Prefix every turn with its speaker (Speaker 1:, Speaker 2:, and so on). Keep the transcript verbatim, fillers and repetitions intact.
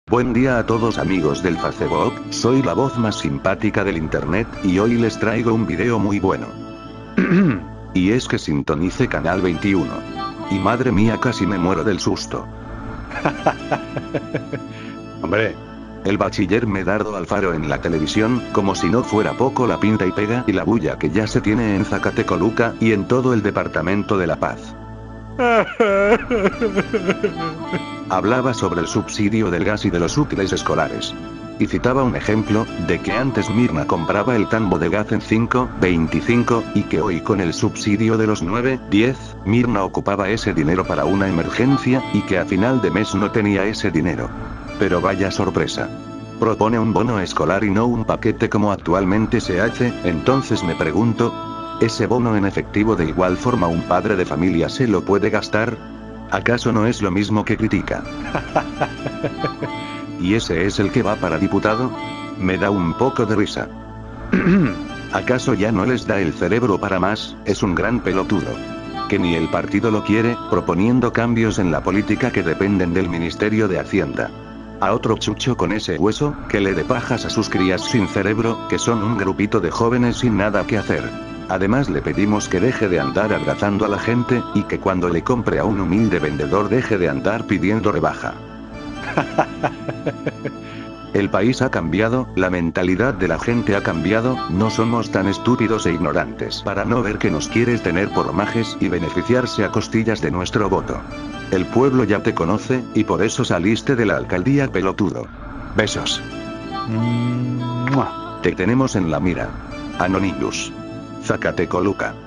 Speaker 1: Buen día a todos amigos del Facebook, soy la voz más simpática del internet, y hoy les traigo un video muy bueno. Y es que sintonice Canal veintiuno. Y madre mía, casi me muero del susto.
Speaker 2: Hombre,
Speaker 1: El bachiller Medardo Alfaro en la televisión, como si no fuera poco la pinta y pega y la bulla que ya se tiene en Zacatecoluca, y en todo el departamento de La Paz. Hablaba sobre el subsidio del gas y de los útiles escolares. Y citaba un ejemplo, de que antes Mirna compraba el tambo de gas en cinco, veinticinco, y que hoy con el subsidio de los nueve, diez, Mirna ocupaba ese dinero para una emergencia, y que a final de mes no tenía ese dinero. Pero vaya sorpresa. Propone un bono escolar y no un paquete como actualmente se hace, entonces me pregunto, ¿ese bono en efectivo de igual forma un padre de familia se lo puede gastar? ¿Acaso no es lo mismo que critica? ¿Y ese es el que va para diputado? Me da un poco de risa. ¿Acaso ya no les da el cerebro para más? Es un gran pelotudo. Que ni el partido lo quiere, proponiendo cambios en la política que dependen del Ministerio de Hacienda. A otro chucho con ese hueso, que le dé pajas a sus crías sin cerebro, que son un grupito de jóvenes sin nada que hacer. Además le pedimos que deje de andar abrazando a la gente, y que cuando le compre a un humilde vendedor deje de andar pidiendo rebaja. El país ha cambiado, la mentalidad de la gente ha cambiado, no somos tan estúpidos e ignorantes para no ver que nos quieres tener por majes y beneficiarse a costillas de nuestro voto. El pueblo ya te conoce, y por eso saliste de la alcaldía, pelotudo. Besos.
Speaker 2: ¡mua!
Speaker 1: Te tenemos en la mira. Anonymous. Zacatecoluca.